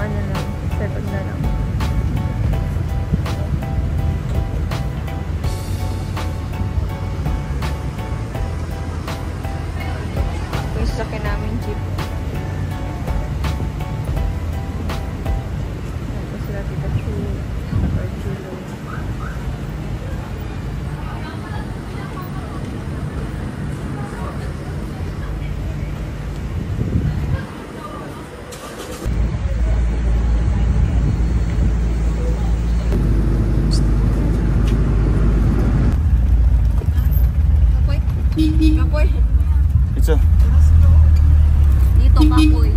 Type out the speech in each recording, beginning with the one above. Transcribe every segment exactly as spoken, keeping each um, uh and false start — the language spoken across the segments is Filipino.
ano lang, seven na lang. Ito yung sasakyan namin jeep. Ito sila Tita Chu, Tata Chulo. Kapoy. Ito. Dito, kapoy.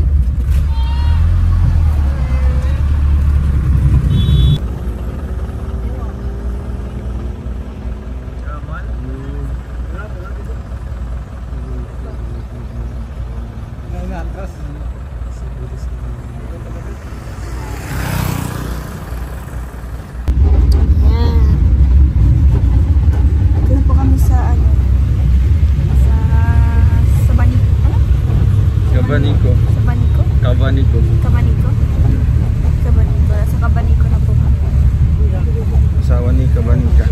Kabaniko. Kabaniko? Kabaniko. Kabaniko? Kabaniko. Sa Kabaniko na po kami. Asawa ni Kabanika.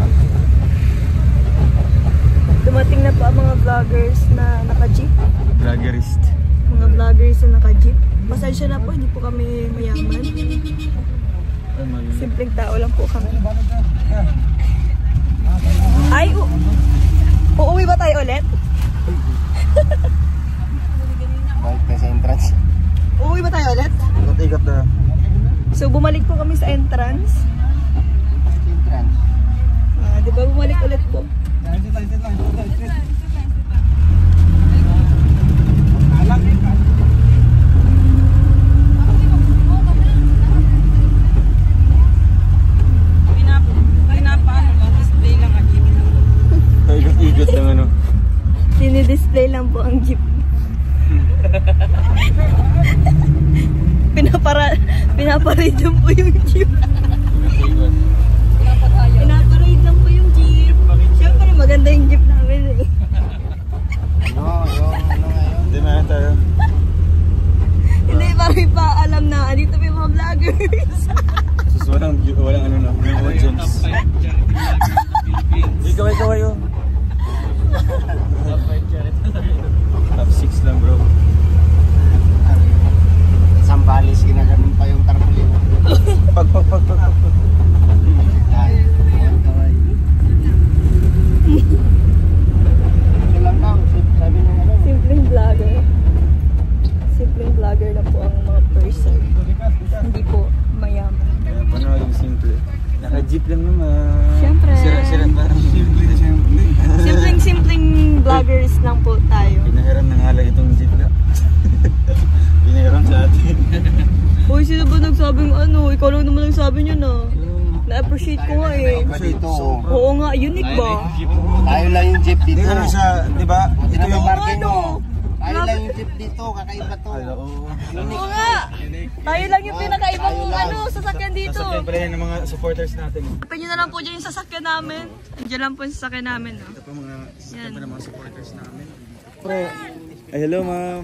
Dumating na po ang mga vloggers na naka-jeep. Vloggerist. Mga vloggers na naka-jeep. Pasensya na po, hindi po kami mayaman. Simpleng tao lang po kami. Ay, uuwi ba tayo ulit? Balik tayo sa entrance. Uuwi ba tayo ulit? Ikot-ikot na. So, bumalik po kami sa entrance. Entrance. Ah, di ba bumalik ulit po? Ikot-ikot lang ano. Dini-display lang po ang jeep. Pinapara pinaparade lang po yung jeep. Pinaparade lang po yung jeep. Siyempre maganda yung jeep namin eh. No, yung ano ngayon. Hindi na tayo. Hindi, parang pa alam na. Dito may mga vloggers. Sus, walang, walang ano na. May audience. Ikaw, ikaw, ikaw. Top six lang bro. Sambalis, ginaganon pa yung tarpaulin. Pag, pag, pag, pag, pag. Ay, kaway. Ito lang daw, sabi nyo ano. Simpleng vlogger. Simpleng vlogger na po ang mga person. Hindi po mayaman. Kaya panoorin simple. Naka-jeep lang naman. Siyempre. Sira-sira parang simple na simple. Simpleng-simpleng vloggers lang po tayo. Pinahiram na nga lang itong jeep na. Pinahiram sa atin. Uy, sino ba nagsabing ano? Ikaw lang naman nagsabi nyo na. Na-appreciate ko nga eh. Dito, Oo nga, unique ba? tayo lang yung jeep Hindi dito. ano siya, di ba? Ito Ito yung yung parking ano? mo. Tayo lang yung jeep dito, kakaiba to. oo. Oo nga! Tayo lang yung pinakaibang ano, sasakyan dito. Sasakyan pala yan ng mga supporters natin. Hanapin nyo na lang po dyan yung sasakyan namin. Diyan lang po yung sasakyan namin. No? Ito pa mga sasakyan Yan. pa ng mga supporters namin. Pre, ay hello ma'am.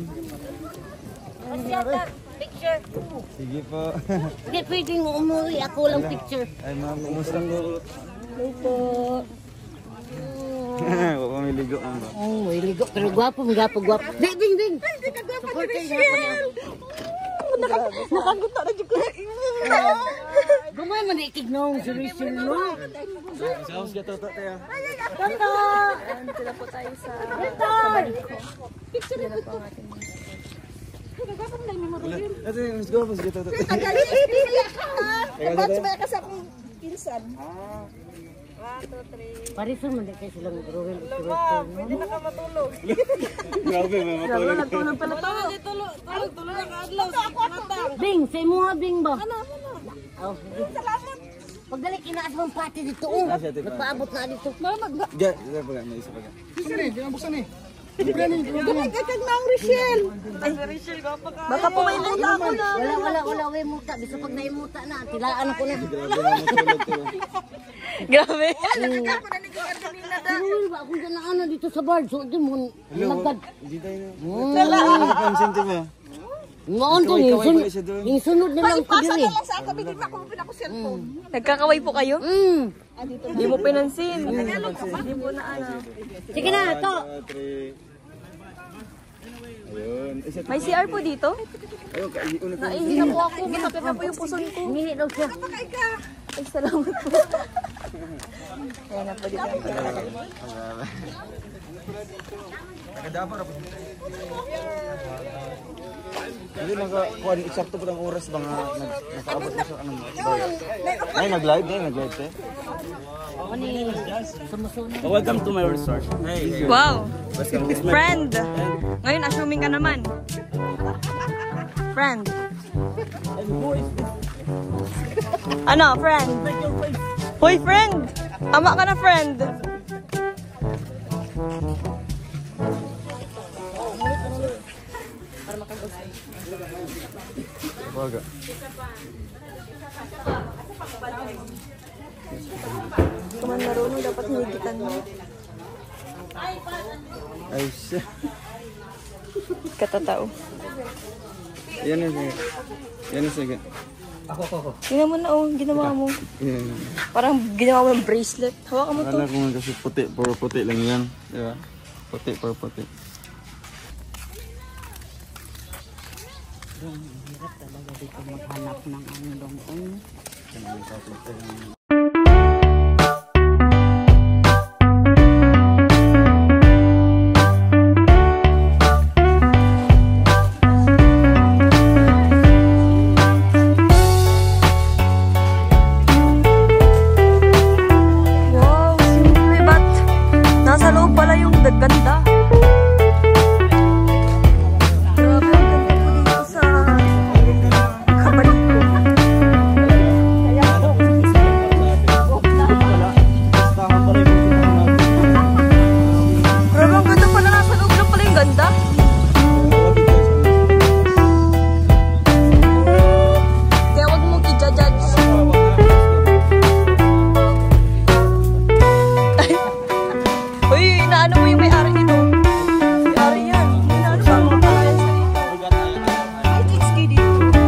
Picture. Sige po. Hindi pwedeng umuwi. Ako lang picture. Ay ma'am, kumusta po? Hello po. Huwag pa may ligo ma'am ba? Oh, may ligo. Pero gwapo, gwapo, gwapo. Ding, ding, ding. Supporter na ako niya. Nakaguta na dyan ko. Gumay man ikig nung si Rachel, no? Sa house ka toto tayo. Tata! Ayan, sila po tayo sa Tata! Picture na po ang ating mga. Ito yung let's go, let's go toto. Dapat sumaya ka sa akong pinsan. Parisan man din kayo silang Rowel. Hindi na ka matulog. Grabe, may matulog. Nagtulog pala to. Tulog, tulog, tulog na kaadlaw. Bing, sa imo ha, Bing ba? Ano, ano? Oh, salamat. Pagdali, kinaas mong pati dito. Oh. Nagpaabot na dito. Ga, ga pa may isa pa ga. Gamay ka kag naong Rachel. Ay, Rachel, gapa ka. Baka po may muta ako na. Wala, wala, wala, wala muta. Bisa pag naimuta na, tilaan ako na. Grabe na matulog ko. Grabe. Rowel ba? Akong gana ano dito sa bar. So, di mo, Hello. nagdad. Hindi tayo na. Wala. Napansin ko ba? Ngaon to, Kaway-kaway yung sunod, pala siya doon. yung sunod na lang ko diri. sa akin, hindi pa ako pinako cellphone. Nagkakaway po kayo? Mm. Hindi mo pinansin. Hindi mo na ano. Sige na, to. Ayun. Isa May C R po dito? Ayun, kainuna ko. Naihi na po ako. Masakit na po yung puson ko. Humingi daw siya. Ay, salamat po. Ayan na po dito. Nakadapo na po. Hindi nakakuha, eksakto po ng oras ba nga nag- nakaabot na sa anong Ay, nag-live? Ay, nag-live eh. Ako ni sumusunod. Welcome to my resort. Hey, hey. Wow! Friend! Ngayon, assuming ka naman. Friend. Ano, friend? Hoy, friend! Ama ka na, friend! Baga. Kung man marunong, dapat hinigitan mo. Ay, siya. Katatao. Yan na siya. Yan na siya. Tingnan mo na, oh. Ginawa mo. Yan. Parang ginawa mo ng bracelet. Hawakan mo to. Akala ko nga kasi puti, puro puti lang yan. Di ba? Puti, puro puti. Ang hirap talaga dito maghanap ng ano doon. Wow, simple ba't nasa loob pala yung ganda. Grabe, ang ganda po dito sa kabalik ko. Grabe, ang ganda pala. Nasa loob lang pala yung ganda. Kaya wag mong i-judge. Uy, inaano mo yung may-ari nito? May-ari yan. Inaano ba ang mga pangalan sa dito? Ay, it's key dito.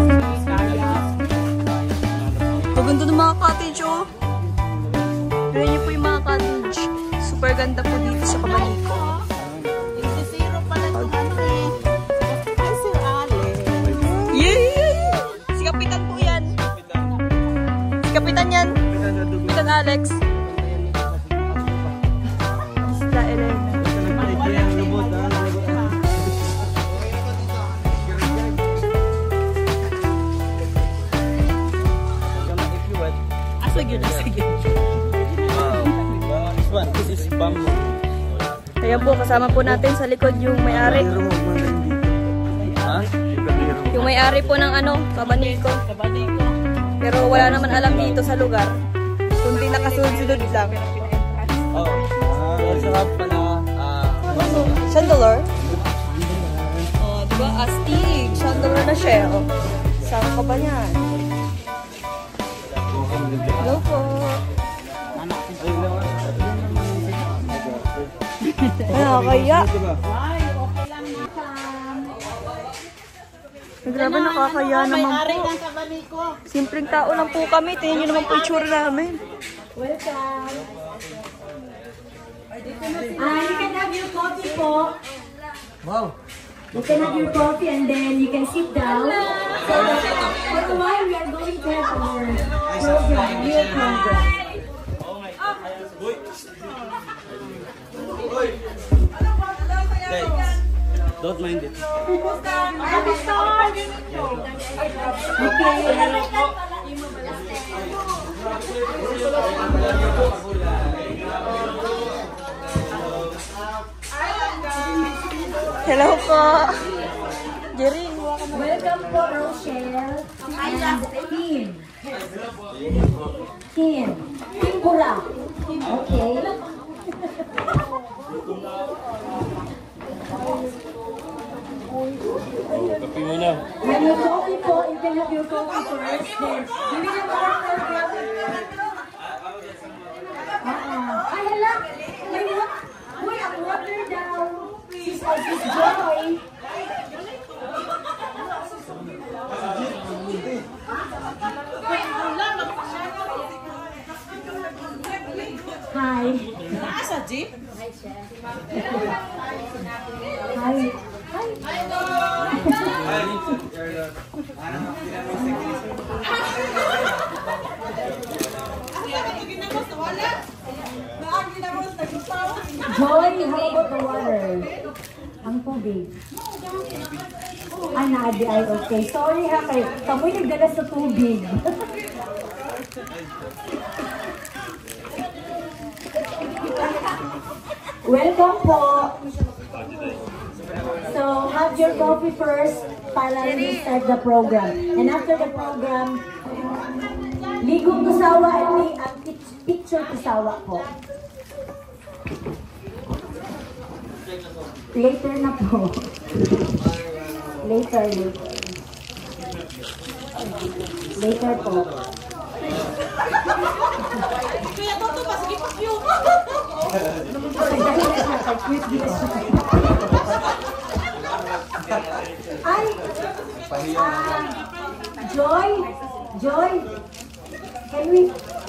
Maganda ng mga cottage, oh. Tignan niyo po yung mga cottage. Super ganda po dito sa Cabanilco. Zero pala itong ano eh. Ay, Sir Alex. Yay! Si Kapitan po yan. Si Kapitan yan. Kapitan Alex. Isla Elena. Ah, sige na, sige. This one, this is bamboo. Ayan po, kasama po natin sa likod yung may-ari. Ha? Yung may-ari po ng ano, Cabanilco. Pero wala naman alam dito sa lugar. Kundi nakasunod-sunod lang. Oh. Ah, sarap pala. Ah, Chandelier? Oh, diba? Astig. Chandelier na siya. Oh. Saan ka ba yan? Hello po. Ano, kaya? Grabe, nakakaya naman po. Simpleng tao lang po kami. Tingnan nyo naman po itsura namin. Ah, you can have your coffee po. wow. You can have your coffee and then you can sit down. So, for a while, we are going to have our program, new program. Don't mind it. Can we start? Hello po. Jerry, huwa ka na. Welcome po, Rochelle. And Kim. Kim. Kim Pura. Okay. When you coffee po, you can have your coffee first. Then, give me the water. Uh-uh. Ay, hala. May wa- Uy, ang water daw. Sis, oh, sis Joy. Jeep? Hi. Joy, how about the water? Ang tubig. Ah, naadi ay okay. Sorry ha, kay kamoy nagdala sa tubig. Welcome po. So, have your coffee first para we start the program. And after the program, ligong kusawa at may ang picture kusawa po. Later na po. Later, later. Later po. Kaya toto pa, sige pa yung. Ay! Ah, Joy! Joy! Can we...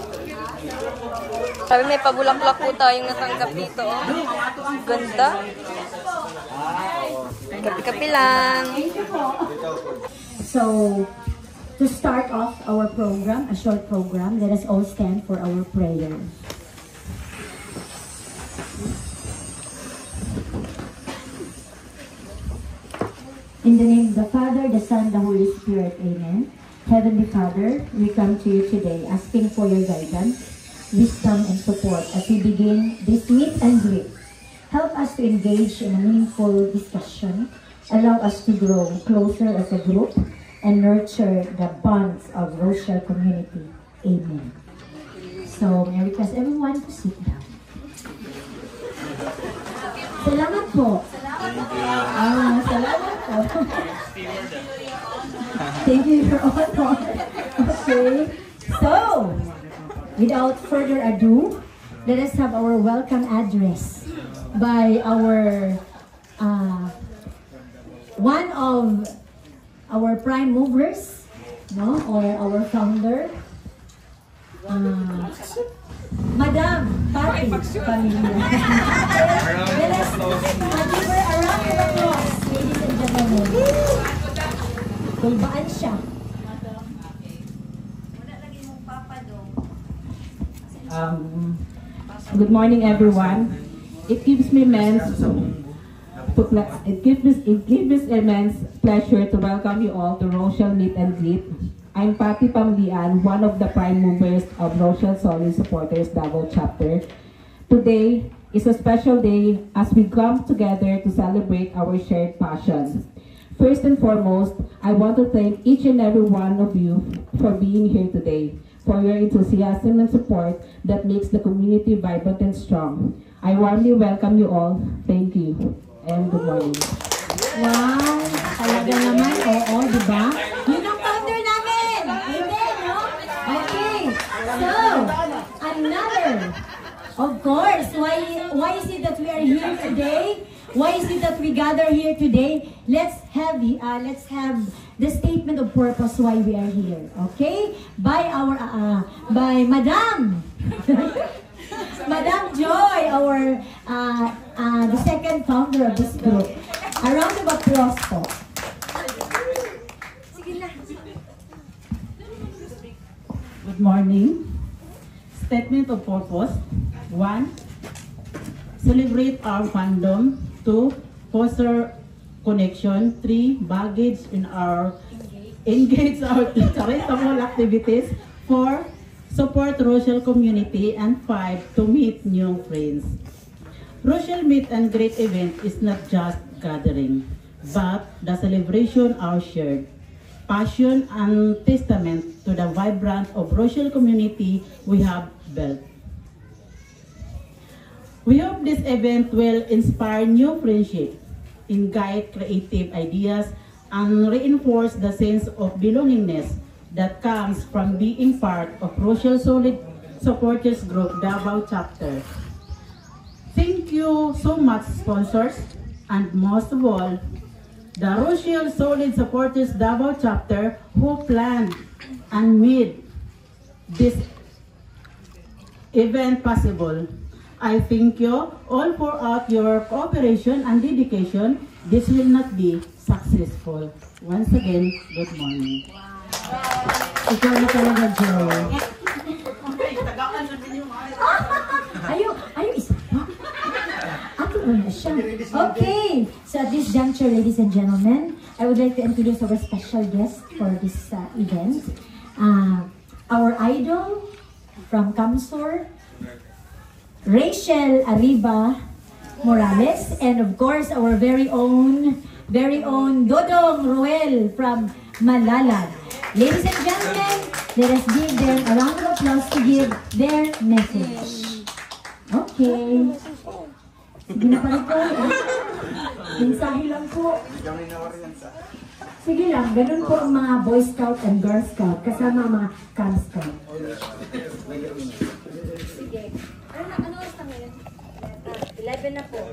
Sabi may pabulaklak po tayong natanggap dito. Oh. Ganda. Kapi-kapi lang. So, to start off our program, a short program, let us all stand for our prayer. In the name of the Father, the Son, the Holy Spirit, amen. Heavenly Father, we come to you today asking for your guidance, wisdom, and support as we begin this meet and greet. Help us to engage in a meaningful discussion, allow us to grow closer as a group, and nurture the bonds of Rochelle community. Amen. So, may I request everyone to sit down. Salamat po. Ah, salamat po. Thank you for all. Okay. So, without further ado, let us have our welcome address by our uh, one of our prime movers, no, or our founder, uh, Madam Patti Pamilya. Let us give her a round of applause, ladies and gentlemen. Tulbaan siya. Um, good morning, everyone. It gives me immense to it gives me it gives me immense pleasure to welcome you all to Rochelle Meet and Greet. I'm Patti Pamlian, one of the prime movers of Rochelle Solid Supporters Davao Chapter. Today is a special day as we come together to celebrate our shared passion. First and foremost, I want to thank each and every one of you for being here today, for your enthusiasm and support that makes the community vibrant and strong. I warmly welcome you all. Thank you and good morning. Wow! Talaga naman, oo, di ba? Yun ang founder namin! Amen, no? Okay, so, another, of course, why, why is it that we are here today? Why is it that we gather here today? Let's have, uh, let's have the statement of purpose why we are here, okay? By our, uh, by Madam, Madam Joy, our, uh, uh, the second founder of this group. A round of applause po. Good morning. Statement of purpose. One, celebrate our fandom. Two, foster connection. Three, baggage in our engage our charitable activities. Four, support Rochelle community. And five, to meet new friends. Rochelle Meet and Greet event is not just gathering, but the celebration our shared passion and testament to the vibrant of Rochelle community we have built. We hope this event will inspire new friendship, ignite creative ideas, and reinforce the sense of belongingness that comes from being part of Rochelle Solid Supporters Group Davao Chapter. Thank you so much, sponsors, and most of all, the Rochelle Solid Supporters Davao Chapter who planned and made this event possible. I thank you all for out your cooperation and dedication. This will not be successful. Once again, good morning. Ikaw na talaga, Joy. Ayaw, ayaw isa pa. Ako na siya. Okay, so at this juncture, ladies and gentlemen, I would like to introduce our special guest for this uh, event. Uh, our idol from Kamsur, Rachel Arriba Morales, and of course, our very own, very own Dodong Ruel from Malalag. Ladies and gentlemen, let us give them a round of applause to give their message. Okay. Sige na pala po. Mensahe lang po. Sige lang, ganun po ang mga Boy Scout and Girl Scout kasama ang mga Cub Scout. Sige. Ano ano oras na ngayon? eleven na po.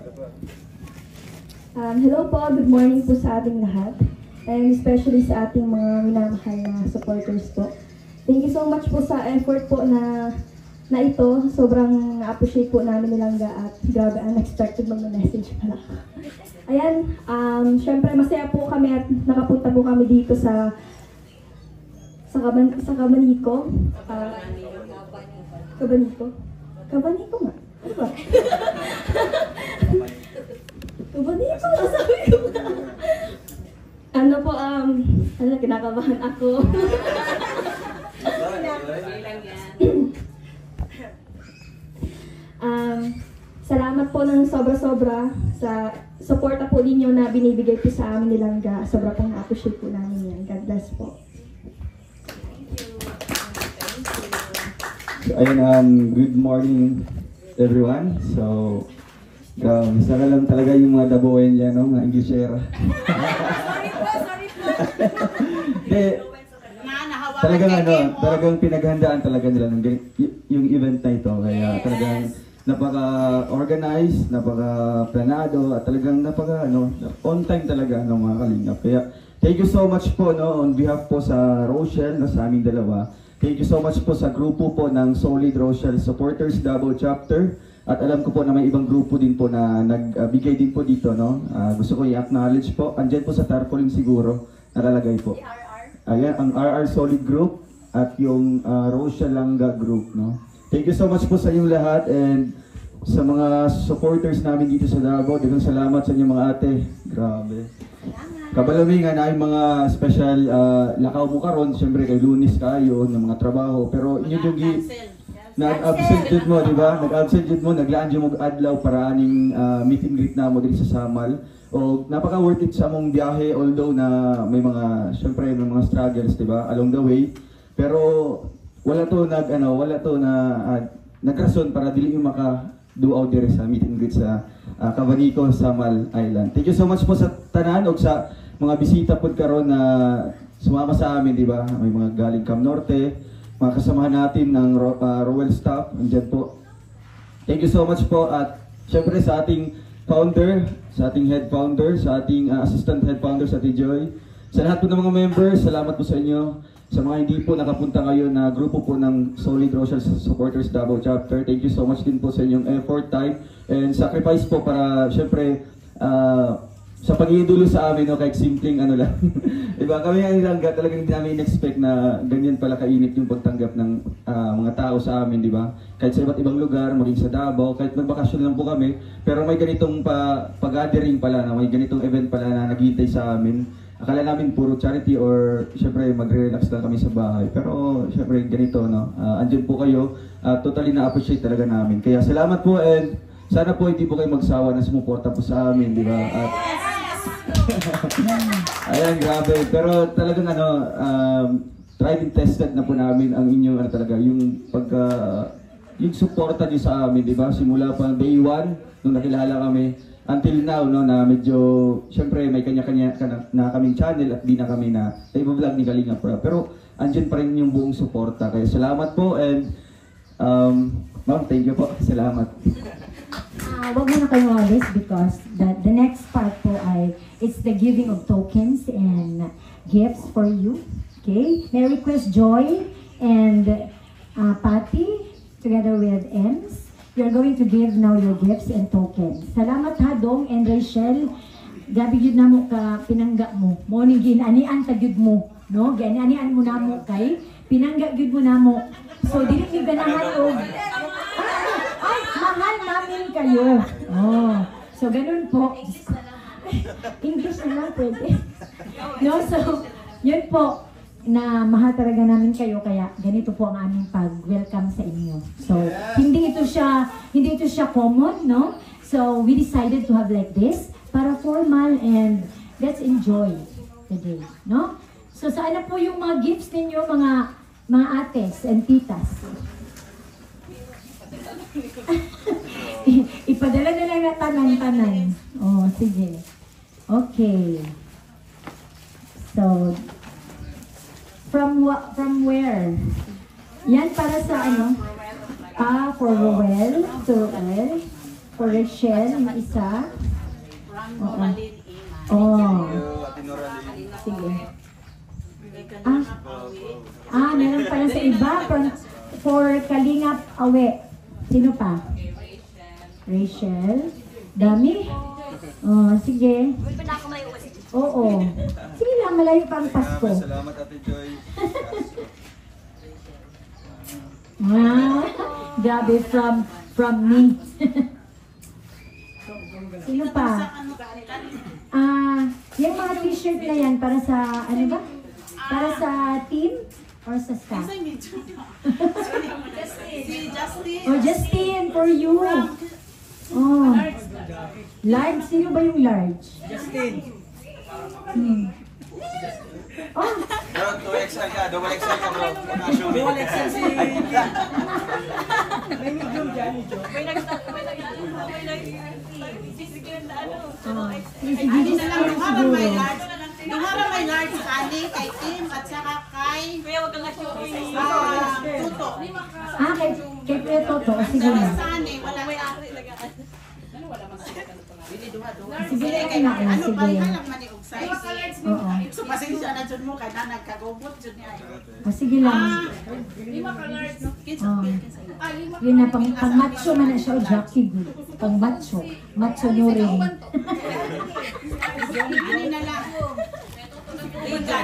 Um, hello po, good morning po sa ating lahat. And especially sa ating mga minamahal na supporters po. Thank you so much po sa effort po na na ito. Sobrang na-appreciate po namin nilangga at grabe, unexpected mag-message pala. Ayan, um, syempre masaya po kami at nakapunta po kami dito sa sa, Kaban, sa Cabaniko. Uh, Cabaniko? Cabaniko nga. Ano ba? Cabaniko nga, sabi ko nga. Ano po, um, ano, kinakabahan ako. um, salamat po ng sobra-sobra sa suporta po ninyo na binibigay po sa amin nilangga. Sobra pong na-appreciate po namin yan. God bless po. So, ayun, um, good morning everyone. So, um, isa ka lang talaga yung mga dabuhin dyan, no? Mga Englishera. Hindi, talagang ano, talagang pinaghandaan talaga nila ng, y- yung event na ito. Kaya talagang napaka-organized, napaka-planado, at talagang napaka, ano, on time talaga ng mga kalingap. Kaya, thank you so much po, no, on behalf po sa Rochelle, no, sa aming dalawa. Thank you so much po sa grupo po ng Solid Rochelle Supporters Davao Chapter. At alam ko po na may ibang grupo din po na nagbigay din po dito, no. Uh, gusto ko i-acknowledge po. Andyan po sa tarpaulin siguro, nakalagay po. Ayan, ang R R Solid Group at yung uh, Rochelle Langga Group, no. Thank you so much po sa inyong lahat, and sa mga supporters namin dito sa Davao. Daghang salamat sa inyong mga ate. Grabe. Kabalamingan na yung mga special uh, lakaw mo karon, siyempre kay Lunis kayo ng mga trabaho, pero inyo yung nag-absent jud mo, di ba? Nag-absent jud mo, naglaan jud mo adlaw para aning uh, meet and greet na mo diri sa Samal. O napaka worth it sa among biyahe, although na may mga syempre may mga struggles, di ba, along the way. Pero wala to nag ano, wala to na uh, nagrason para dili yung maka do out there sa meet and greet sa uh, Cabaniko, Samal Island. Thank you so much po sa tanan o sa mga bisita po karon na sumama sa amin, di ba? May mga galing Cam Norte, mga kasamahan natin ng uh, Royal staff, andyan po. Thank you so much po, at syempre sa ating founder, sa ating head founder, sa ating uh, assistant head founder, sa Ate Joy, sa lahat po ng mga members, salamat po sa inyo. Sa mga hindi po nakapunta ngayon na grupo po ng Solid Rochelle Supporters Davao Chapter, thank you so much din po sa inyong effort, time, and sacrifice po para syempre uh, sa pag-iidulo sa amin, no, kahit simpleng ano lang. Diba, kami ang Ilangga, talagang hindi namin in-expect na ganyan pala kainit yung pagtanggap ng uh, mga tao sa amin, di ba? Kahit sa iba't ibang lugar, maging sa Davao, kahit magbakasyon lang po kami, pero may ganitong pa, pag-gathering pala, na may ganitong event pala na naghihintay sa amin. Akala namin puro charity or syempre magre-relax lang kami sa bahay. Pero syempre ganito, no? Uh, andyan po kayo, uh, totally na-appreciate talaga namin. Kaya salamat po, and sana po hindi po kayo magsawa na sumuporta po sa amin, di ba? At ayan, grabe. Pero talagang ano, um, tried and tested na po namin ang inyong ano talaga, yung pagka, yung suporta niyo sa amin, di ba? Simula pa day one, nung nakilala kami, until now, no, na medyo, syempre may kanya-kanya na, na kaming channel at di na kami na, na iba-vlog ni Kalinga Pro. Pero andyan pa rin yung buong suporta. Kaya salamat po, and um, ma'am, thank you po. Salamat. Uh, wag mo na kayo alis because the, the next part po ay it's the giving of tokens and gifts for you. Okay? May request Joy and uh, Patty together with Ems. you're going to give now your gifts and tokens. Salamat ha, Dong and Rachel. Gabi yun na mo ka pinangga mo. Mo ni ginanian ta gyud mo, no? Ginanian mo na mo kay pinangga gyud mo na mo. So dili ni ganahan og ay, mahal namin kayo. Oh. So ganun po. English na lang pwede. No, so yun po na mahal talaga namin kayo kaya ganito po ang aming pag-welcome sa inyo. So hindi ito siya hindi ito siya common, no? So we decided to have like this para formal and let's enjoy the day, no? So saan na po yung mga gifts ninyo, mga mga ates and titas? Ipadala na lang na tanan-tanan. Oh, sige. Okay. So, from wa- from where? Yan para sa ano? Ah, for Roel, to Roel. For Rachel, yung isa. Oo. Oh. Sige. Ah, ah, meron pala sa iba. For, for Kalingap Awe. Sino pa? Rachel. Dami? Oh, sige. Oo. Sige lang, malayo pa ang Pasko. Salamat, Ate Joy. Ah, grabe, from, from me. Sino pa? Ah, yung mga t-shirt na yan, para sa, ano ba? Para sa team? Or sa staff? Oh, Justin, for you. Oh. Large, sino ba yung large? Justin. Hmm. Oh, Bro, two X L ka. Double X L ka, bro. Double X L si... May medium dyan, medium. May nag- may nag- may nag-sisigilan na ano. oh. Ay, di na lang, nuhara may large. Nuhara may large kani kay Tim at saka kay Kuya, wag kang assuming. ah, Tuto. Ah, kay, kay Kuya Toto. Sige Sa na. Sani, wala May sa... ari lagaan. Sige na, Sige, na. ano Sige. pa halang man yung size. Oo. So, pasensya na dyan mo kay na nagkagubot dyan niya. Ah, sige lang. Ah, Oh. Yun na, pang, pang macho man na siya, o Jackie good. Pang macho. Macho nyo rin. ano na lang. Ligan.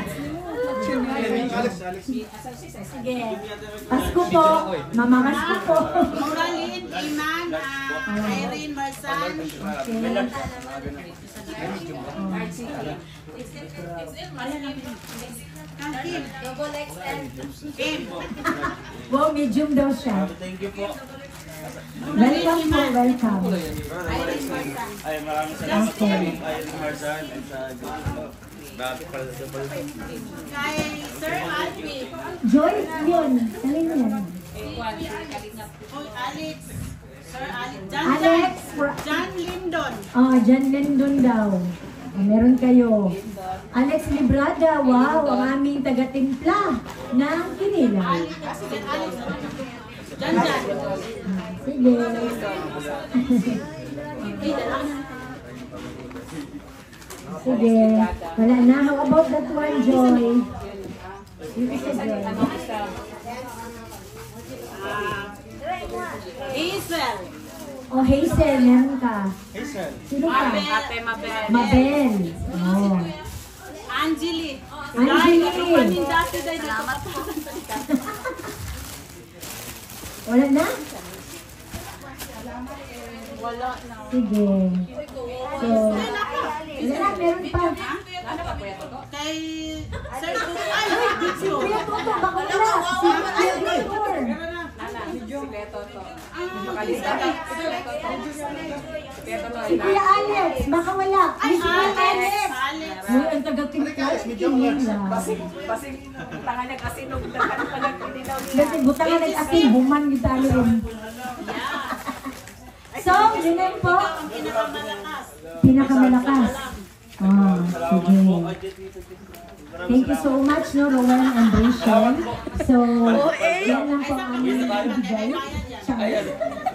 Sige. Pasko po. Mama Pasko po. Moralin, Iman, ah, Irene, Marsan. Kim. Double X L. Kim. Wow, medium daw siya. Thank you po. Welcome po, welcome. Ay, maraming salamat po Okay. kay Irene Marzan at sa Grabe pala sa double. Kay Sir Alvin. Joyce yun. Alin yan? Oy, Alex. Sir Alex. John Alex. John, John Lindon. Oh, John Lindon daw. Oh, meron kayo. Alex Librada, wow, ang aming taga-timpla ng Kinilay. Alex. Sige, Alex. John John. Sige. Sige. Wala na. How about that one, Joy? Yung isa, Joy. Hazel. Oh, Hazel, meron ka. Hazel. Sino ka? Ate, mabel. Mabel. Oh. Angeli. Angeli. Dahil kapanin dati dahil salamat po. Wala na? Wala na. Sige. So, wala na, meron pa. Kay Sir Tuto. Ay, Dixo. Kuya Toto, baka wala. Si Kuya Victor. Si Kuya Alex, baka wala. Ay, si Kuya Alex. Alex. Uy, ang taga-timpla. Kinila. Kasi butangan nag-asin, buman kita rin. So, yun na po. Pinakamalakas. Pinakamalakas. Ah, sige. Thank you so much, no, Rowan and Rachel. So, yan lang po ang aming ibigay. Charles.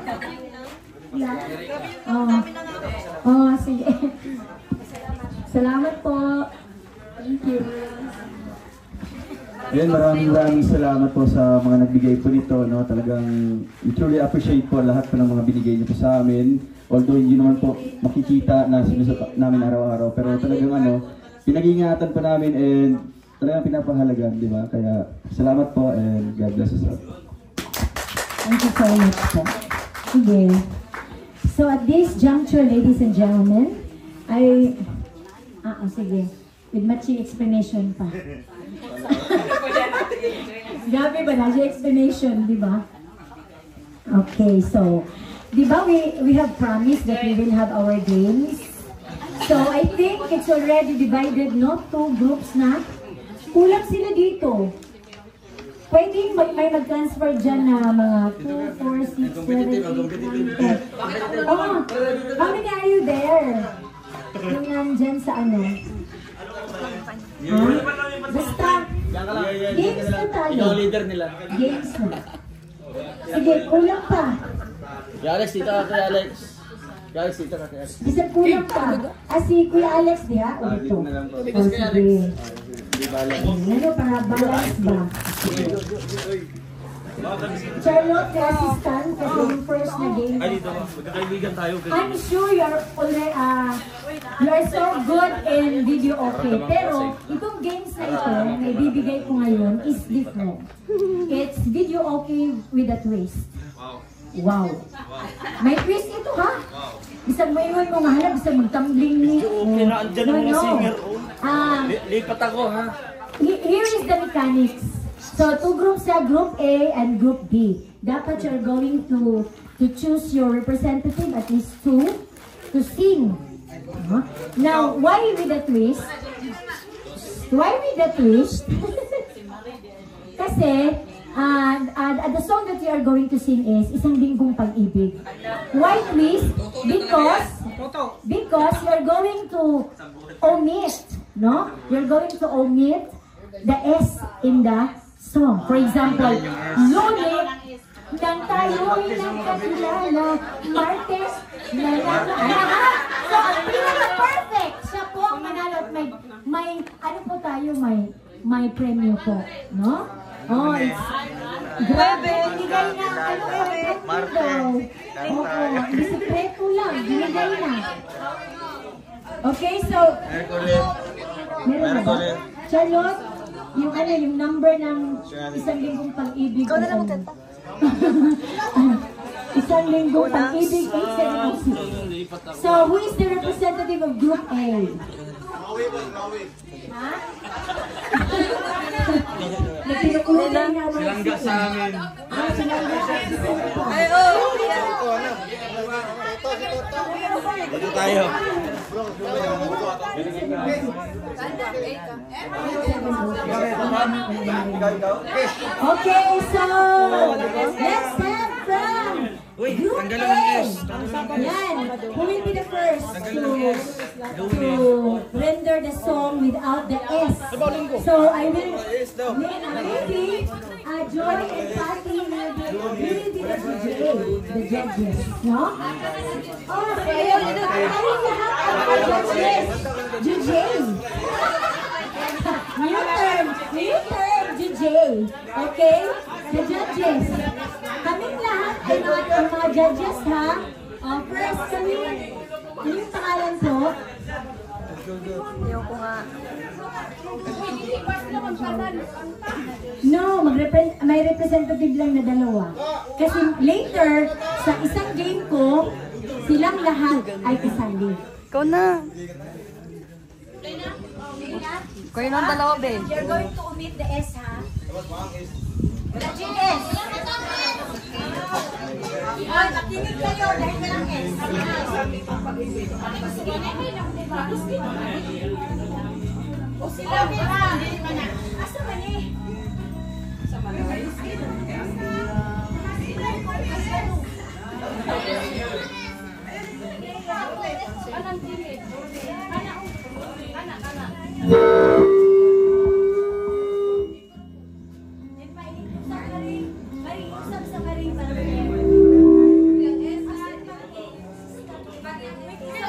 Oh. Oh, sige. Salamat po. Thank you. Ayun, maraming maraming salamat po sa mga nagbigay po nito, no? Talagang we truly appreciate po lahat po ng mga binigay niyo po sa amin. Although hindi naman po makikita na sinusot namin araw-araw, pero talagang ano, pinag-iingatan po namin and talagang pinapahalagan, di ba? Kaya salamat po and God bless us all. Thank you so much po. Sige. So at this juncture, ladies and gentlemen, I... Ah, oh, sige. With matching explanation pa. Gabi ba na siya explanation, di ba? Okay, so, di ba we, we have promised that we will have our games? So, I think it's already divided, not two groups na. Kulang sila dito. Pwedeng may, may mag-transfer dyan na mga two, four, six, seven, eight, nine, ten. Oh, how many are you there? Yung nandyan sa ano? Ha? Basta, games na tayo. Ikaw leader nila. Games na. Sige, kulang pa. Kuya Alex, dito ka Kuya Alex. Kuya Alex, dito ka Kuya Alex. Bisa kulang pa. Ah, si Kuya Alex, di ha? O ito. O sige. Ano, para balance ba? Charlotte, the assistant, kasi yung first na game. Ay, dito ba? Magkakaibigan tayo. I'm sure you're already, uh, you're so good in video okay. Pero, itong games na ito, na ibibigay ko ngayon, is different. It's video okay with a twist. Wow. May twist ito, ha? Bisang may iwan mo nga hanap, bisang magtambling ni... Okay na, andyan ang mga singer. Ah, Lipat ako, ha? here is the mechanics. So, two groups are Group A and Group B. Dapat you're going to to choose your representative, at least two, to sing. Uh-huh. Now, why with a twist? Why with a twist? Kasi, uh, uh, the song that you are going to sing is Isang Linggong Pag-ibig. Why twist? Because, because you're going to omit, no? You're going to omit the S in the song. For example, Lunes, nang tayo'y nagkakilala, Martes, na nagkakilala. So, pinaka-perfect. Siya po ang manalo at may, may, ano po tayo, may, may premyo po. No? Oh, it's, grabe, binigay na, ano po, Martes. Oo, bisikreto lang, binigay na. Okay, so, meron na ba? Charlotte, yung ano, yung number ng Isang Linggong Pag-ibig. Ikaw na lang magkanta. Isang Linggong Pag-ibig, eight seven oh six. So, who is the representative of Group A? Ha? Nagpinukulay na naman. Silangga sa amin. Ah, silangga sa amin. Ay, oh! Dito tayo. Okay, so let's have from Group A. Yan. Who will be the first to, to render the song without the S? So I will, maybe uh, Joy and Patty will be, will be the D J, the judges, no? Oh, kayo, kayo lahat ang mga judges. D J. New term, new term, D J. Okay? The judges. Kaming lahat ay mga, ay mga judges, ha? Uh, first, kami, ano yung pangalan ko? Ayaw ko nga. No, magre- may representative lang na dalawa. Kasi later, sa isang game ko, silang lahat ay kasali. Ikaw na. Kayo na ang dalawa, Ben. You're going to omit the S, ha? Wala G S. Ay, nakinig kayo dahil walang S. O sila, ha? Asa ba ni? Asa ba ni?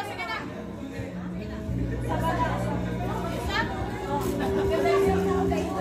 Okay.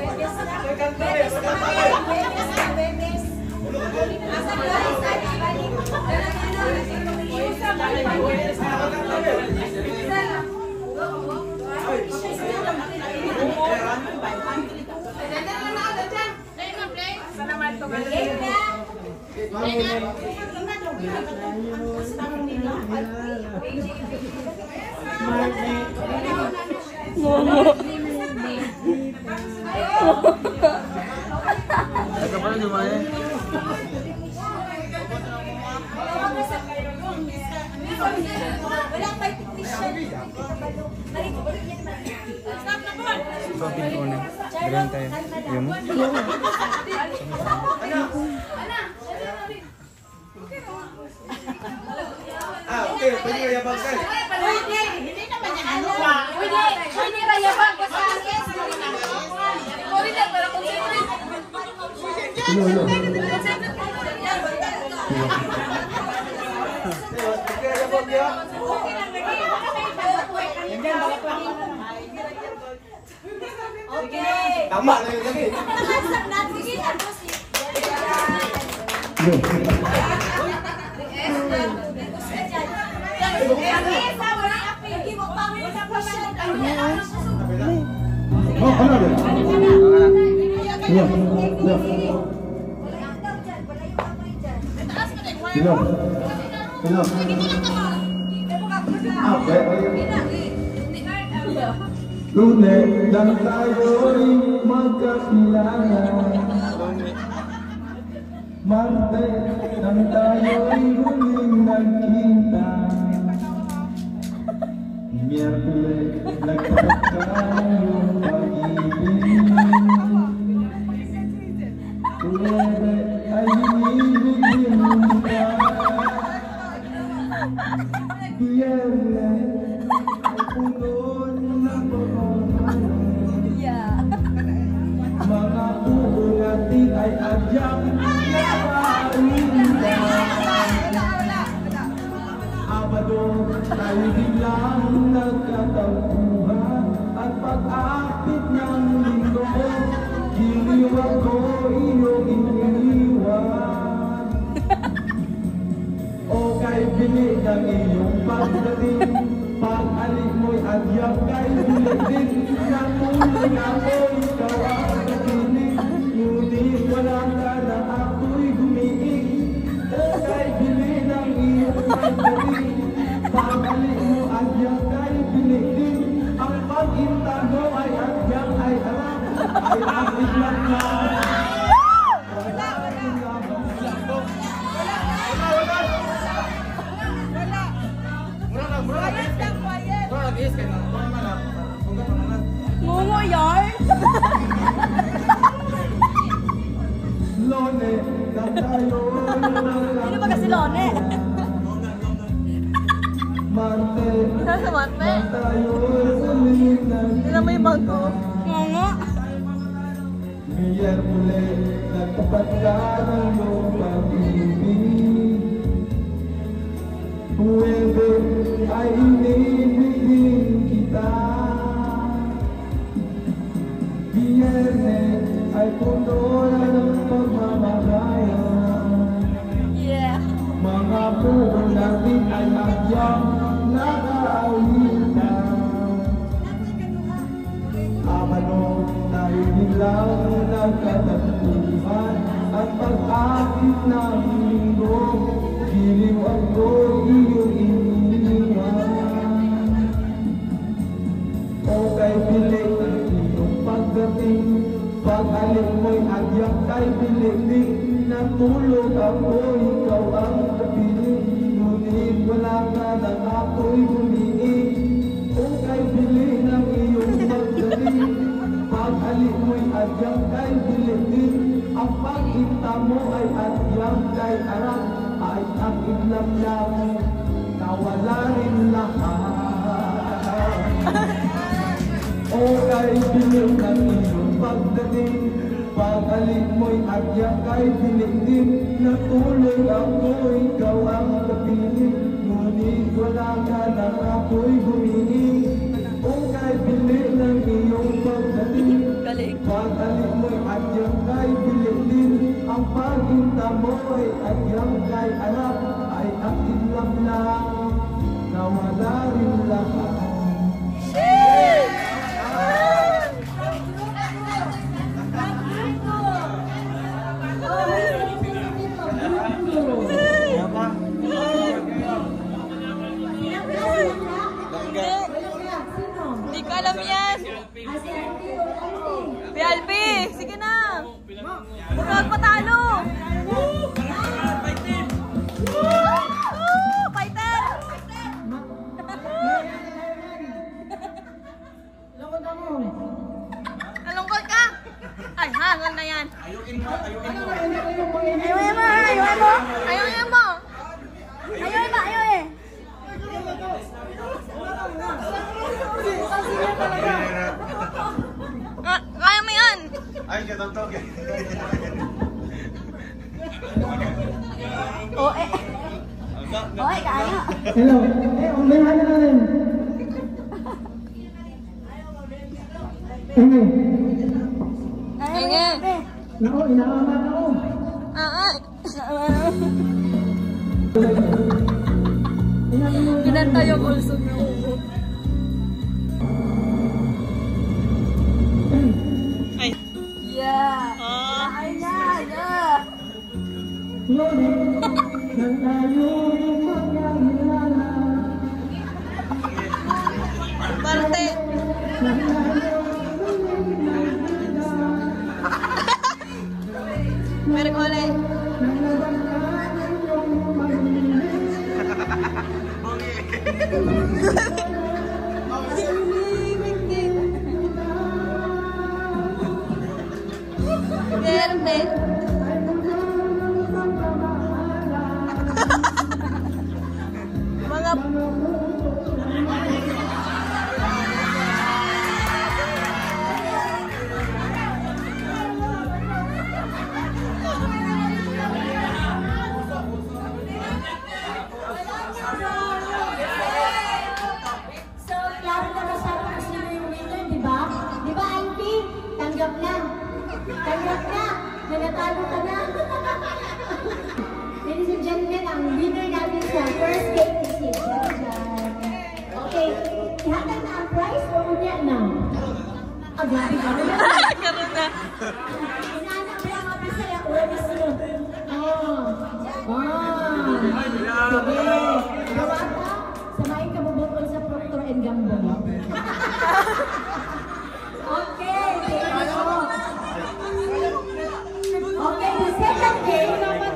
Ah, okay. Pwede kayo yabang sir. Pwede, hindi naman yan ano. Pwede, pwede ba yaban ko sa akin? Pwede, pero kung siyempre. Hello, hello. Okay, yabang niya. Okay. Tama na yun lagi. Oh, ano ba? Iya, iya. Hello. Hello. Okay. Lunes lang tayo'y magkakilala. Monday lang tayo'y huling nagkita. Miyerkules nagpapagkaan yung pag-ibig. Tuwebe ay hinibig ka. Biyernes ay puno ng pagmamahal. Mga puso natin ay adyang naparinda. Abado tayo biglang nagkatagpuan. At pag-apit ng linggo, giliw ako iyong iniwan. O kay binig ang iyong pagdating, pag-alik mo'y adyang kay bilig. Natulog ako, ikaw ang kapinig, ngunit wala ka na ako'y gumiig. O kay bilig ang iyong pagdating, pag-alik mo adyang kay bilig. Ang pag-inta mo ay adyang ay harap, ay akit lang na. Ngungo yarn. Lone, lang tayo. Sino ba kasi Lone? Mante, Nasa mante. tayo ulit na. Tignan mo yung bangko. Ngungo. Miyerkules, nagpapagkaan ng iyong pag-ibig. Huwebes ay inibig din kita. Biyernes ay puno na ng pagmamahalan. Yeah. Mga puso natin ay adyang nakaawitan. Amano tayo biglang nagkatagpuan. At pag-akit ng linggo, giliw ako iyong iniwan. O kay bilig ang iyong pagdating, pag-alik mo'y adyang kay bilig. Natulog ako, ikaw ang kapiling, ngunit wala ka na ako'y humiing. O kay bilig ng iyong pagdating, pag-alik mo'y adyang kay bilig. Ang pag-inta mo ay adyang kay arap, ay ang idlam-lam, nawala rin lahat. O kay bilig ng iyong pagdating, pag-alik mo'y adyang kay bilig. Natulog ako, ikaw ang kapiling, ngunit wala ka na ako'y humiing. O kay bilig ng iyong pagdating, pag-alik mo'y adyang kay bilig. Ang pag-inta mo ay adyang kay arap, ay ang idlam-lam, nawala rin lahat. Sige na. Huwag ka magpatalo. Woo! Fighter! Nalungkot ka? Ay, hangal na yan. Ayuin mo, ayuin mo. Ayuin mo, ayuin mo. Ayuin mo. Ayuin mo, ayuin. Ah, kaya mo yan. Ay, katotog. Oh, eh. Oh, eh, kaya. Hello. Eh, umihan na namin. Enge. Enge. Nako, inaaman ako. Ah, ah. Kinanta yung ulso na ubo. Ay. Yeah. Ah. Ay na, yeah. Parte. Merkole. Verde. Mga So, klaro na masabi ko sino yung winner, di ba? Di ba, Alfie? Tanggap na. Tanggap na. Nanatalo ka na. Ladies and gentlemen, ang winner natin sa first game is si Jajan. Okay, ihatag na ang prize o unya na? Ah, grabe ka na. Ganun na. Inaanap na ang mga saya. Uwe, gusto mo. Oh. Oh. Sige. Gawa ka. Samahin ka mo bukol sa Procter and Gamble. Okay. Thank you. Okay, the second game.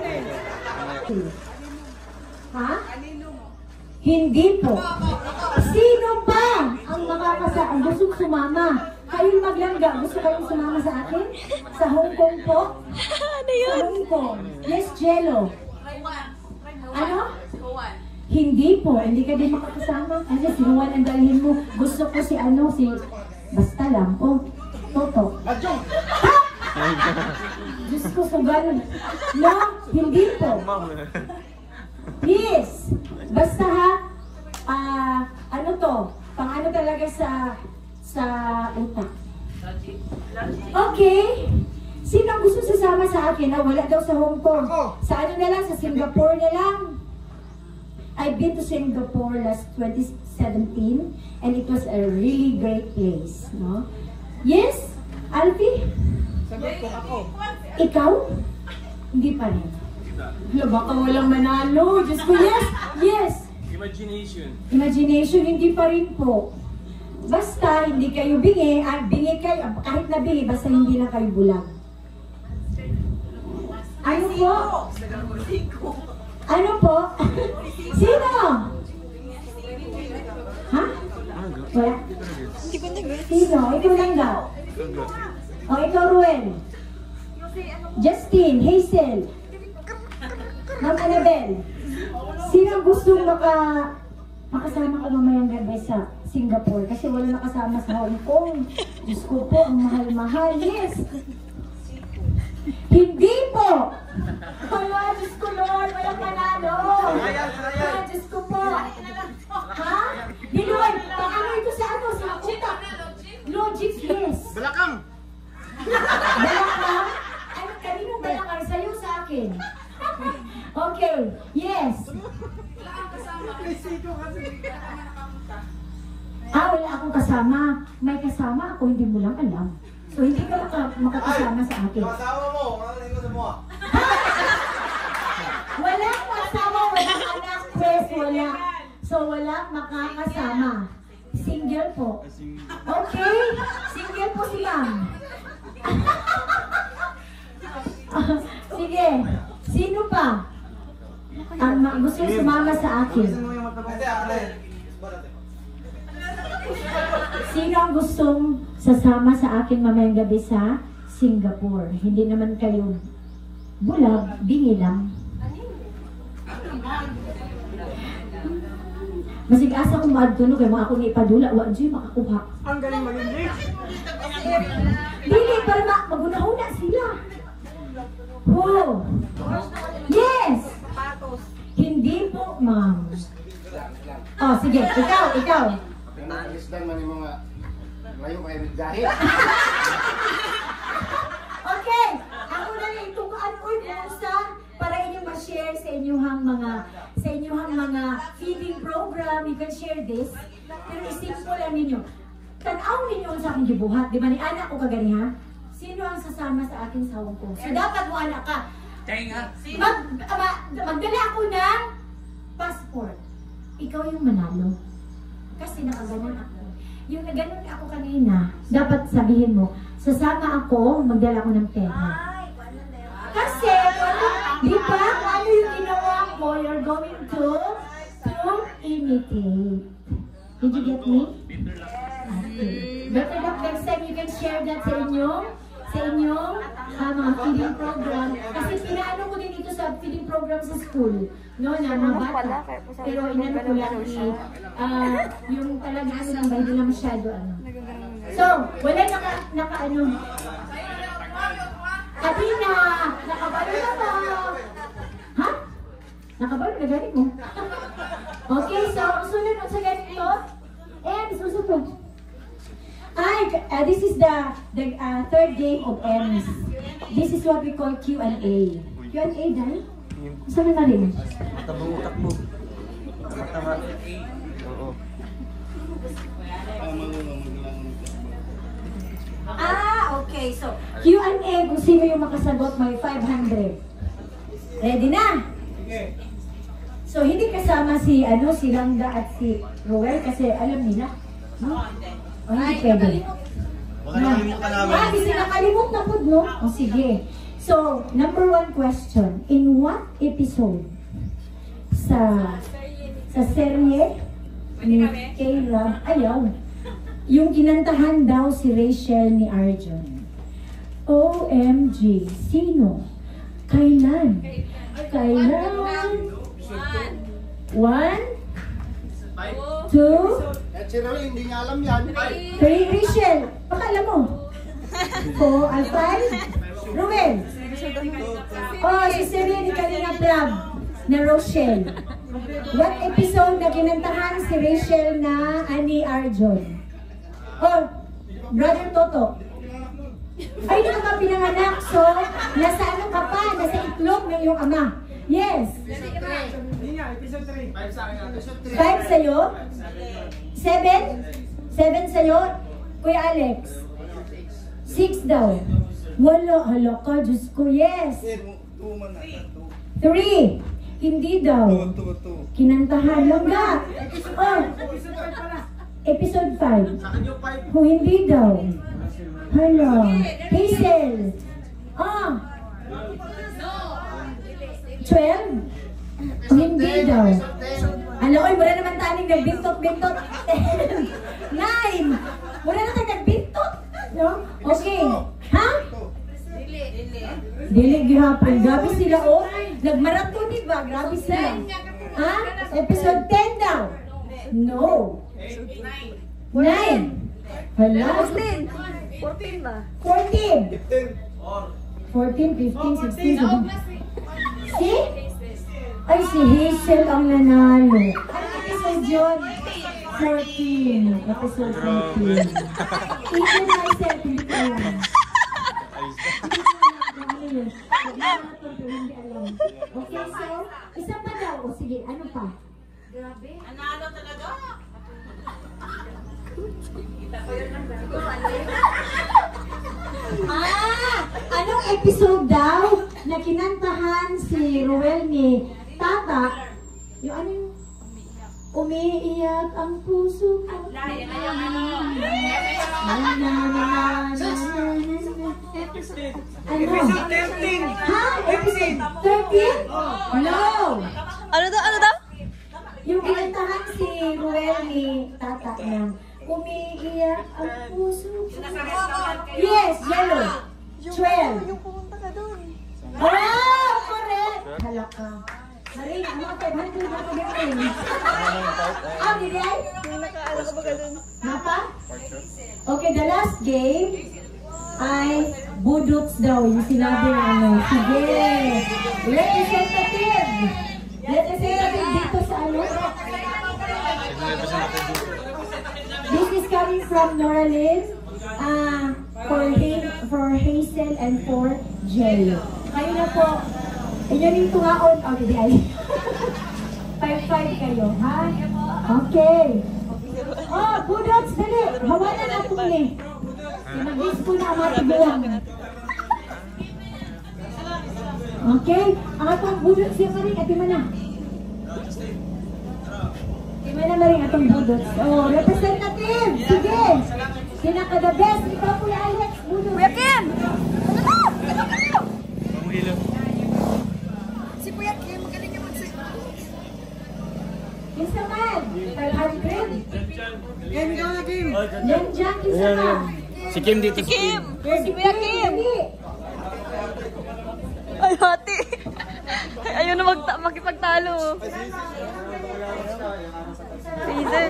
Ha? Hindi po. Sino ba ang makakasa ang gusto sumama? Kayong maglangga, gusto kayong sumama sa akin? Sa Hong Kong po? Ano yun? Sa Hong Kong. Yes, Jello. Ano? Hindi po, hindi ka din makakasama. Ano, si Juan ang dalhin mo. Gusto ko si ano, si... Basta lang po. Toto. Diyos ko, sugal. No, hindi po. Please. Basta ha, ah, ano to? Pang ano talaga sa... sa utak. Okay. Sino ang gusto sasama sa akin na wala daw sa Hong Kong? Sa ano na lang? Sa Singapore na lang? I've been to Singapore last twenty seventeen and it was a really great place, no? Yes, Alfie? Sagot ko ako. Ikaw? Hindi pa rin. Hala, baka walang manalo. Diyos ko, yes! Yes! Imagination. Imagination, hindi pa rin po. Basta hindi kayo bingi, ah, bingi kayo, kahit na bingi, basta hindi na kayo bulag. Ano po? Ano po? Sino? Ha? Wala? Sino? Ikaw lang daw. O, ikaw, Ruel. Justin, Hazel. Ma'am Annabelle. Sino ang gustong maka... makasama ko mamayang gabi sa Singapore? Kasi wala nakasama sa Hong Kong. Diyos ko po, ang mahal-mahal. Yes! Hindi po! Hala, Diyos ko Lord, walang panalo! Hala, Diyos ko po! Ha? Diloy, ano ito sa ano? Sa utak? Logics, yes! Balakang! Balakang? Ano, kaninong balakang? Sa'yo sa akin. Okay, yes! Ah, wala akong kasama. May kasama ako, hindi mo lang alam. So, hindi ka maka makakasama sa akin. Asawa mo, ano yung gusto mo? Walang kasama, walang anak, press, wala. So, walang makakasama. Single po. Okay? Single po si ma'am. ang ma- gusto sumama sa akin? Sino ang gustong sasama sa akin mamayang gabi sa Singapore? Hindi naman kayo bulag, bingi lang. Masig asa kong maadtuno kay mga akong ipadula, wa dyan makakuha. Ang galing mag-English. Dili, para ma magunahuna sila. Wow! Yes! Hindi po, ma'am. Oh, sige, ikaw, ikaw. Isdan man yung mga layo kayo dahil. Okay, ako na rin itong anoy pusa para inyong ma-share sa inyong mga sa inyong mga feeding program. You can share this. Pero isimple lang ninyo. Tanaw ninyo sa akong gibuhat. Di ba ni anak ko kagani ha? Sino ang sasama sa akin sa Hong Kong? So dapat mo anak ka. Mag, ma, magdala ako ng passport. Ikaw yung manalo. Kasi nakaganon ako. Yung naganon ako kanina, dapat sabihin mo, sasama ako, magdala ako ng pera. Kasi, di ba, ano yung ginawa ko, you're going to, to imitate. Did you get me? Okay. Better luck next time you can share that sa inyong, sa inyong uh, mga feeding program. Kasi pinaano ko din ito sa feeding program sa school. No, na mga bata. Pero inano ko lang i, uh, yung talaga ano lang ba, hindi lang masyado ano. So, wala naka, naka ano. Athena, nakabalo na ba? Ha? Nakabalo na ganit mo? Okay, so, sunod sa ganito. And, susunod. Ay, uh, this is the, the uh, third game of M's. This is what we call Q and A. Q and A, dahil? Saan na rin? Matabang utak mo. Matama. Oo. Ah, okay. So, Q and A, kung sino yung makasagot, may five hundred. Ready na? So, hindi kasama si, ano, si Langga at si Roel kasi alam nila. No? O, hindi pwede. Baka nakalimutan namin. Ah, kasi nakalimut na po, no? O, sige. So, number one question. In what episode sa sa serye ni Kayla, ayaw, yung kinantahan daw si Rachel ni Arjun? O M G, sino? Kailan? Kailan? One? Two? At si Roy, hindi niya alam yan. Three, Rachel. Baka alam mo. Four, and five? Ruel. Oh, si Serye ni Kalina Prab na Rochelle. What episode na kinantahan si Rachel na ani Arjun? Oh, Brother Toto. Ay, di ka pa pinanganak. So, nasa ano ka pa? Nasa itlog ng iyong ama. Yes. Five sa'yo? Seven? Seven sa'yo? Kuya Alex? Six daw. Wala, hala ka, Diyos ko, yes. Three. Hindi daw. Kinantahan lang ga. Oh. Episode five. Kung hindi daw. Hala. Hazel. Ah. Twelve. Kung hindi daw. Ano, oy, wala naman taning nagbintot-bintot. Nine. Wala na tayo nagbintot. No? Okay. Ha? Dili gihapon. Grabe sila, oh. Nagmarathon, di ba? Grabe sila. Ha? Episode ten daw. No. Nine. Hala. fourteen ba? Fourteen. Fourteen, fifteen, sixteen. See? Ay, si Hazel ang nanalo. Ano episode yun? fourteen. Episode fourteen. Even myself, hindi ko alam. Okay, so, isa pa daw. O sige, ano pa? Grabe. Analo talaga. Ah! Anong episode daw na kinantahan si Roel ni Tata? Yung ano yung umiiyak ang puso ko. Ano? Ha? Episode thirteen? No! Ano daw? Ano daw? Yung kinantahan si Ruel ni Tata na umiiyak ang puso. Yes, yellow. twelve. Yung pumunta ka doon. Oh, correct. Halaka. Maring, ano ka tayo? Maring, ano ka tayo? Ah, did I? Yung nakaano ka ba ka doon? Napa? Okay, the last game ay budots daw. Yung sinabi na ano. Sige. Representative. Representative dito sa ano? This is coming from Noralyn. Ah, for, for Hazel and for Jay. Kayo na po. Inyo yung tungaon. Oh, di ay. five five kayo, ha? Okay. Oh, budots, dali. Hawanan na po ni. Pinagis ko na ang mga tiguan. Okay. Ang atong budots siya maring at ima na. Ima na maring atong budots. Oh, representative. Sige. Pinaka the best. Ikaw po yung Alex. Budots. Kuya Kim! Ano to? Ano kayo? Si Kuya Kim, magaling niya mag-sing. Isa man. five hundred. Game, ikaw na, Kim. Yan dyan, isa ka. Si Kim dito. Si Kim! Si Kuya Kim! Dali. Ay, hati! Ay, ayaw na magta makipagtalo. Si Hazel.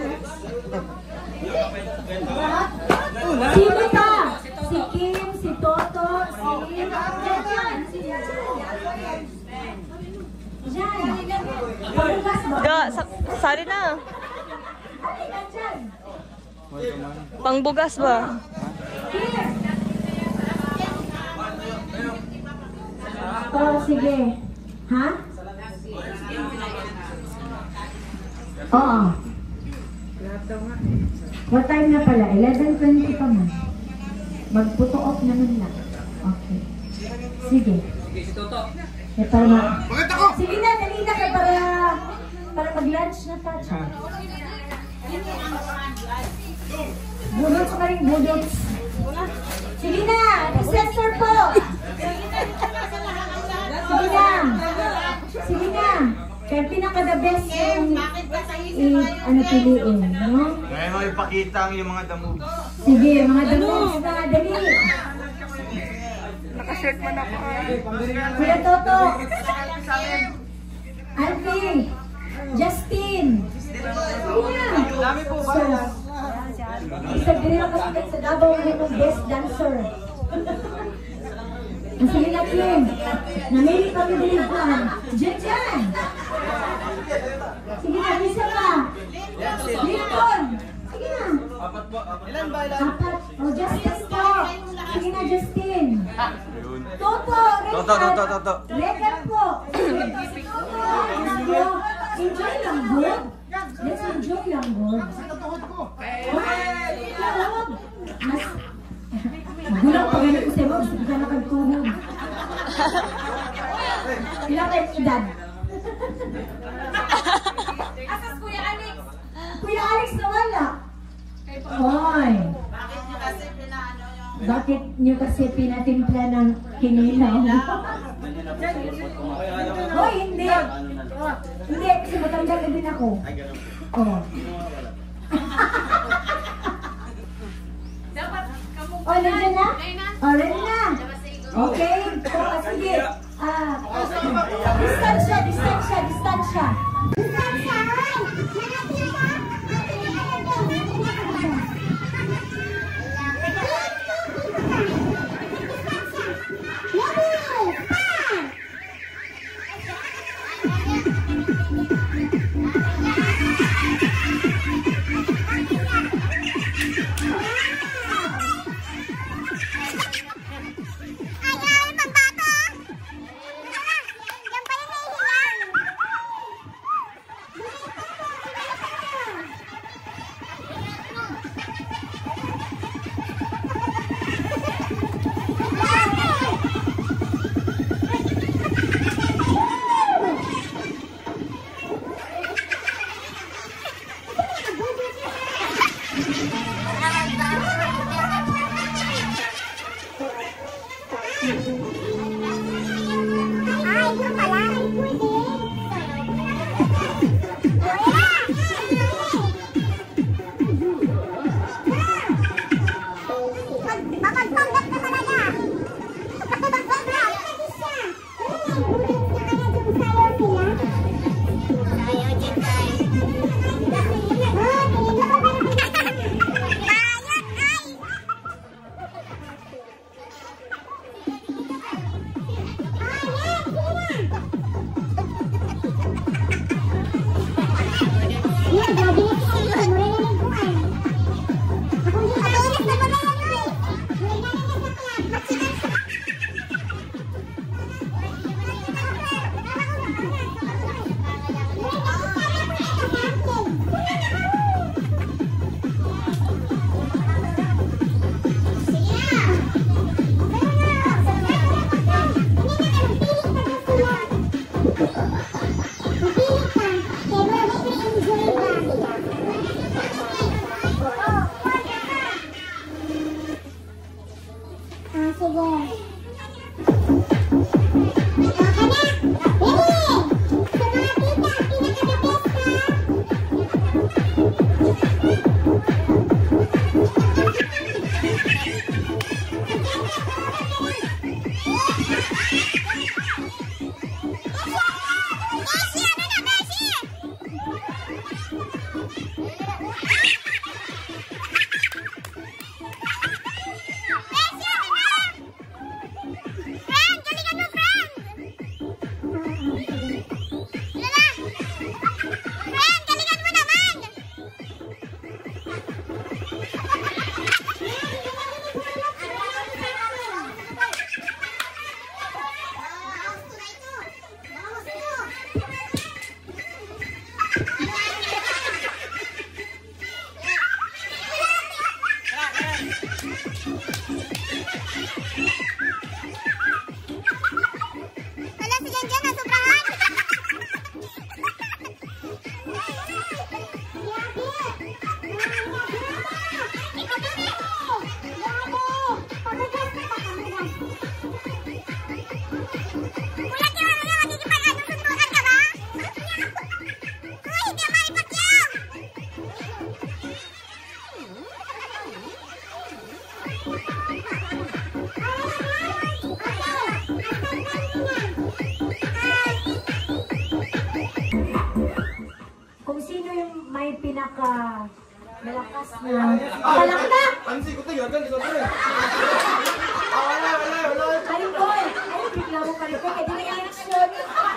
Sino pa? Si Kim, si Toto, si... Yan, yan. Si Jan. Pabukas ba? Ya, sa sari na. Halika dyan. Pangbugas ba? Kim. Oh, sige. Ha? Oo. What time na pala? eleven twenty pa man. Magputo off naman lang. Okay. Sige. Eh, para ma... Sige na, dali na ka para... para mag-lunch na touch. Budots pa rin, budots. Sige na, assessor po. Sige na. Sige na. Kaya pinaka-the best yung i- ano piliin, no? Kaya mo ipakita ang yung mga damo. Sige, mga damos na, dali. Naka-shirt man ako. Kuya Toto. Auntie. Justin. Sige na. Dami po ba yan? Isa din ako sa Davao ng best dancer. Ang sige na, Kim. Namili kami dilihan. Diyan, diyan. Sige na, isa ka. Lincoln. Sige na. Apat po. Ilan ba? Apat. O, Justin po. Sige na, Justin. Toto, Regan. Toto, Toto, Toto. Regan po. Toto. Enjoy lang, good. Let's enjoy lang, good. Mas... Magulang pa ganit ko sa'yo, gusto ko ka nakagtuhog. Ilang kayo edad? Asas Kuya Alex. Kuya Alex na wala. Hoy. Bakit niyo kasi pinaano yung... Bakit nyo kasi pinatimpla ng kinilaw? Hoy, hindi. Hindi, kasi matanda na din ako. Oh. Oh, nandiyan na? Oh, ready na? Okay. Oh, sige. Ah, distansya, distansya, distansya. Distansya, hoy! pinaka malakas na palakpak. Karingkoy! Ay, bigla mo karingkoy. Kaya di na election.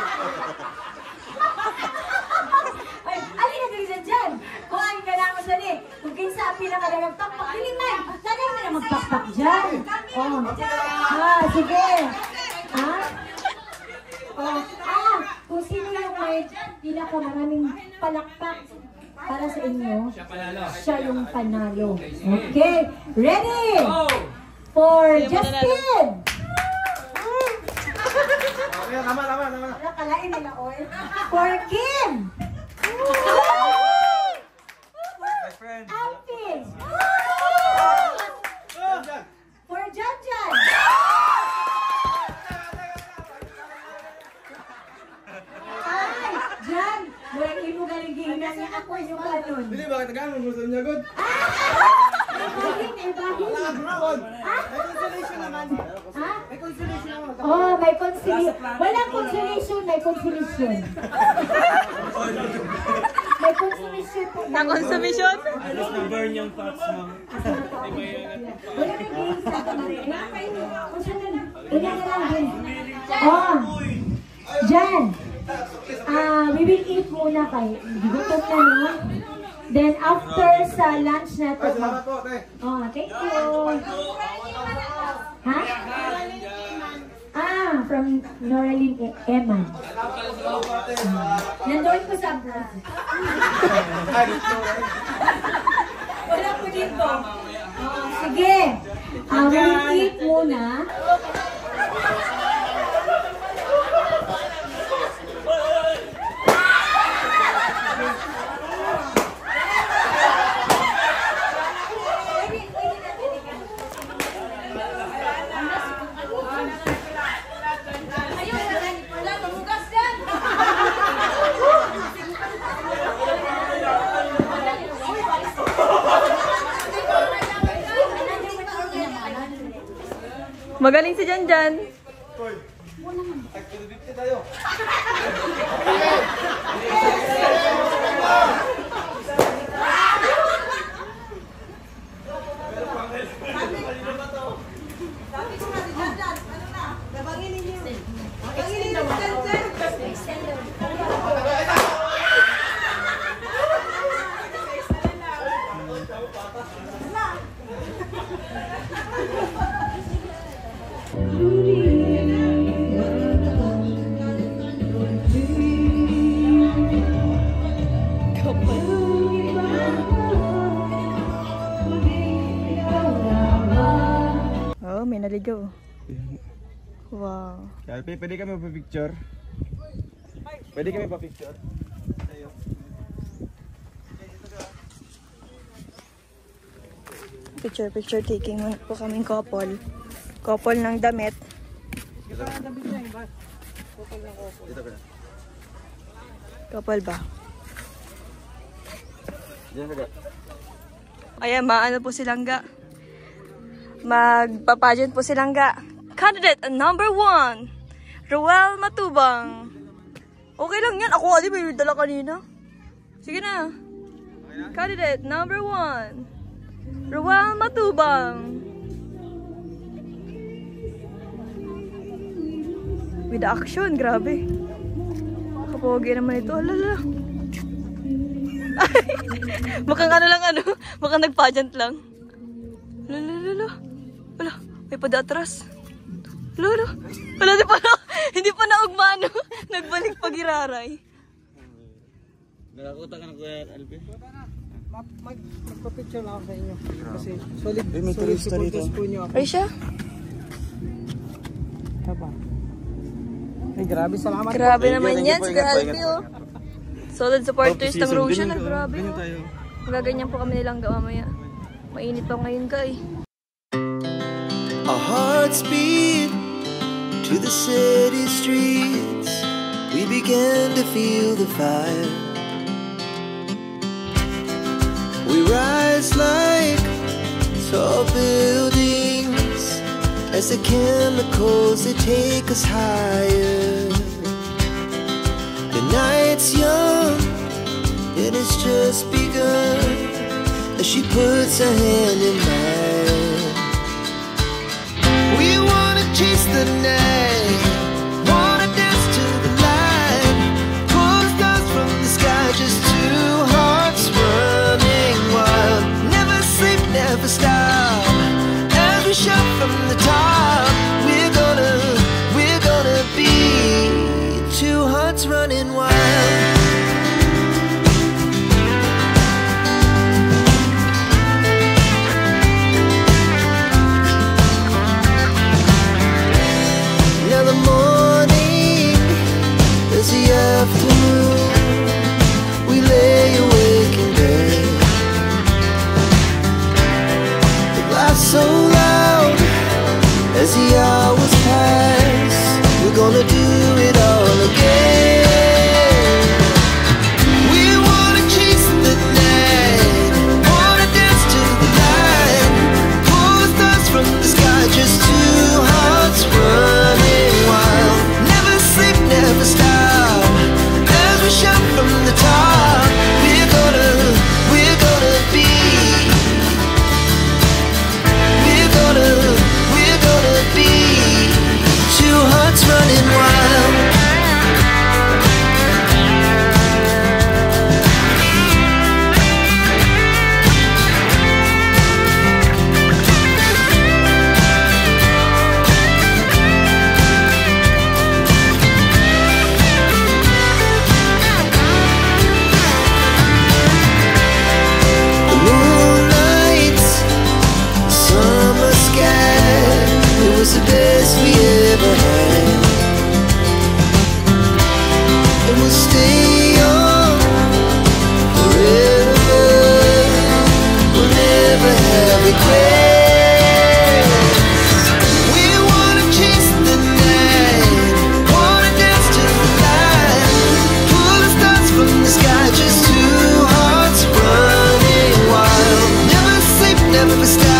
Ay, alin na dito dyan? Kung ang kailangan sa ni, kung kinsa ang pinaka-nagpakpak, hindi na. Sana hindi na magpakpak dyan. Oh. Ha, sige. Ha? Oh. Ah, kung sino yung may pinaka-maraming palakpak para sa inyo, siya yung panalo. Okay. Ready? For Justin! Tama, tama, tama. Wala kalain nila oil. For Kim! My friend. Alfie! For Janjan! Ay! Jan! Walang imo galing-galing na niya ako yung kanon. Hindi, bakit nagano? Gusto niya good? Ibahin, ibahin. May consolation naman. Ha? May consolation naman. Oh, may consolation. Walang consolation, may consolation. May consolation po. Na consumption? Alas na burn yung thoughts mo. Wala may games sa kamari. Una na lang din. Oh, Jan. Ah, we will eat muna kay. Gutom na no? Then after sa lunch na to. Salamat po, te. Oh, thank you. Ha? Ah, from Noraline e Eman. Nandoon ko sa abroad. Wala po dito. Oh, sige. Ah, we will eat muna. Magaling si Janjan. Activity tayo. Oh, may naligaw. Wow. Alpi, pwede kami pa-picture? Pwede kami pa-picture? Picture, picture taking muna po kaming couple. Couple ng damit. Couple ba? Ayan, maano po silang ga. Magpapageant po silang ga. Candidate number one, Roel Matubang. Okay lang yan. Ako nga di may dala kanina. Sige na. Candidate number one, Roel Matubang. With action, grabe. Kapogi naman ito. Alala. Mukhang ano lang ano. Mukhang nagpageant lang. Alala. Wala. May pada-atras. Wala. Wala. Di pa na. Hindi pa naugmano. Nagbalik pag-iraray. Nakakuta ka na Kuya Alpi? Magpa-picture lang ako sa inyo. Kasi solid, Ay, may solid turista dito. supporters po nyo ako. Ay siya? Tapa. Ay, grabe, salamat. Grabe Thank you, naman thank you yan. po, Si ingat po, Alpi ingat po. oh. Solid supporters ng Season, Roshan. ganyan ka, Grabe ganyan oh. tayo. Magaganyan po kami nilang gawa maya. Mainit pa ngayon ka eh. Our hearts beat to the city streets. We began to feel the fire. We rise like tall buildings as the chemicals they take us higher. The night's young, it is has just begun as she puts her hand in mine. We wanna chase the night, wanna dance to the light, pull the stars from the sky, just two hearts running wild. Never sleep, never stop, as we shout from the top. We're gonna, we're gonna be two hearts running wild. Now the morning is the afternoon. We lay awake in bed. The laughs so loud as the hours pass. We're gonna do it all again. We wanna chase the night, wanna dance to the light, pull the stars from the sky, just two hearts running wild. Never sleep, never stop, as we shout from the top. We're gonna, we're gonna be, we're gonna, we're gonna be two hearts running wild. The moonlight, summer sky, it was the best we ever had. And we'll stay young forever. We'll never have regrets. We wanna chase the night, wanna dance to the light, pull the stars from the sky, just two hearts running wild. Never sleep, never stop.